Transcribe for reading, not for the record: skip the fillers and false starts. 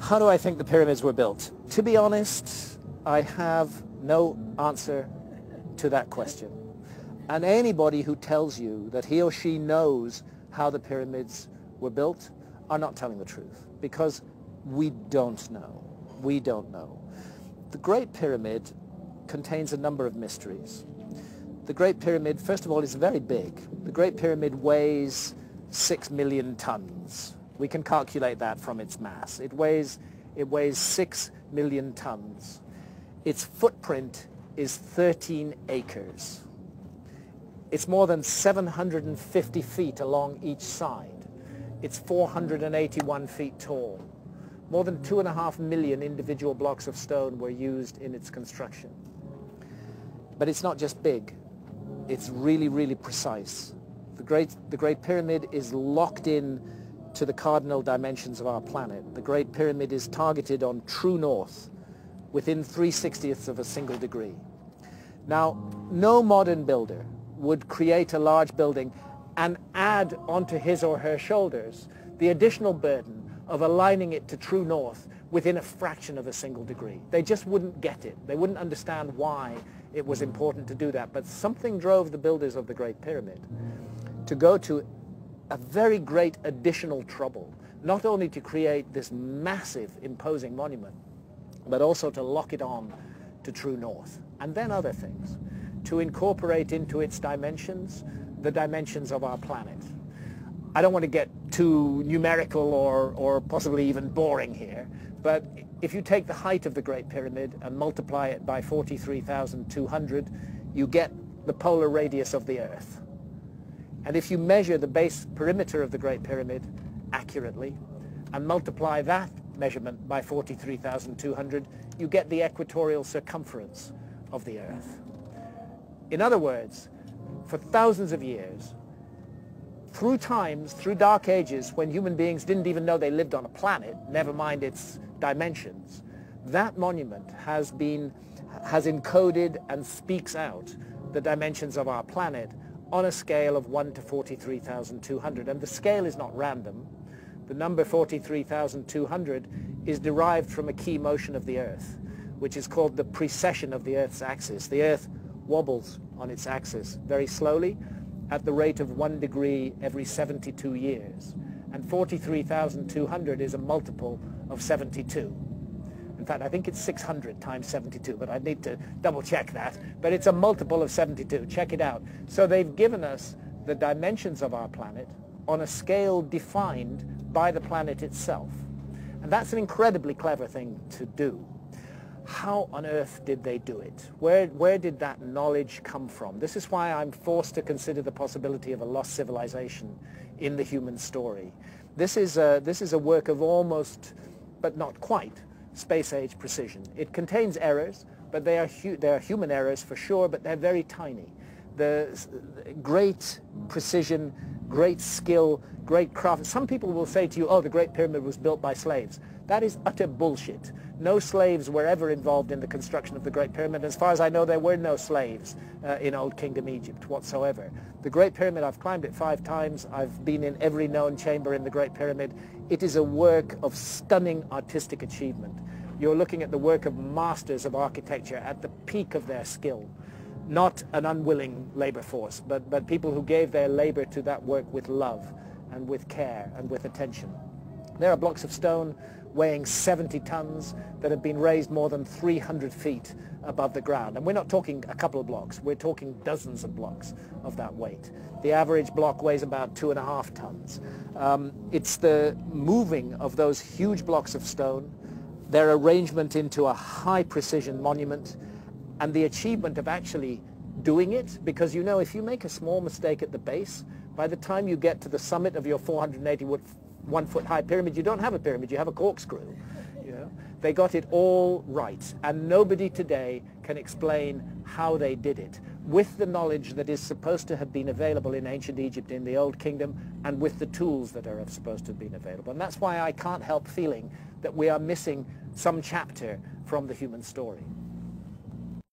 How do I think the pyramids were built? To be honest, I have no answer to that question. And anybody who tells you that he or she knows how the pyramids were built are not telling the truth, because we don't know. We don't know. The Great Pyramid contains a number of mysteries. The Great Pyramid, first of all, is very big. The Great Pyramid weighs 6 million tons. We can calculate that from its mass. It weighs 6 million tons. Its footprint is 13 acres. It's more than 750 feet along each side. It's 481 feet tall. More than 2.5 million individual blocks of stone were used in its construction. But it's not just big. It's really, really precise. The Great Pyramid is locked in to the cardinal dimensions of our planet. The Great Pyramid is targeted on true north within 3/60ths of a single degree. Now, no modern builder would create a large building and add onto his or her shoulders the additional burden of aligning it to true north within a fraction of a single degree. They just wouldn't get it. They wouldn't understand why it was important to do that. But something drove the builders of the Great Pyramid to go to a very great additional trouble, not only to create this massive, imposing monument, but also to lock it on to true north. And then other things, to incorporate into its dimensions the dimensions of our planet. I don't want to get too numerical or possibly even boring here, but if you take the height of the Great Pyramid and multiply it by 43,200, you get the polar radius of the Earth. And if you measure the base perimeter of the Great Pyramid accurately and multiply that measurement by 43,200, you get the equatorial circumference of the Earth. In other words, for thousands of years, through times, through dark ages, when human beings didn't even know they lived on a planet, never mind its dimensions, that monument has encoded and speaks out the dimensions of our planet on a scale of 1 to 43,200. And the scale is not random. The number 43,200 is derived from a key motion of the Earth, which is called the precession of the Earth's axis. The Earth wobbles on its axis very slowly at the rate of 1 degree every 72 years. And 43,200 is a multiple of 72. In fact, I think it's 600 times 72, but I need to double check that. But it's a multiple of 72. Check it out. So they've given us the dimensions of our planet on a scale defined by the planet itself. And that's an incredibly clever thing to do. How on earth did they do it? Where did that knowledge come from? This is why I'm forced to consider the possibility of a lost civilization in the human story. This is a work of almost, but not quite, space-age precision. It contains errors, but they are human errors for sure, but they're very tiny. The great precision, great skill, great craft. Some people will say to you, oh, the Great Pyramid was built by slaves. That is utter bullshit. No slaves were ever involved in the construction of the Great Pyramid. As far as I know, there were no slaves in Old Kingdom Egypt whatsoever. The Great Pyramid, I've climbed it 5 times. I've been in every known chamber in the Great Pyramid. It is a work of stunning artistic achievement. You're looking at the work of masters of architecture at the peak of their skill. Not an unwilling labor force, but people who gave their labor to that work with love and with care and with attention. There are blocks of stone weighing 70 tons that have been raised more than 300 feet above the ground. And we're not talking a couple of blocks, we're talking dozens of blocks of that weight. The average block weighs about 2.5 tons. It's the moving of those huge blocks of stone, their arrangement into a high precision monument, and the achievement of actually doing it, because you know if you make a small mistake at the base, by the time you get to the summit of your 481-foot high pyramid, you don't have a pyramid, you have a corkscrew. You know? They got it all right, and nobody today can explain how they did it, with the knowledge that is supposed to have been available in ancient Egypt in the Old Kingdom, and with the tools that are supposed to have been available. And that's why I can't help feeling that we are missing some chapter from the human story.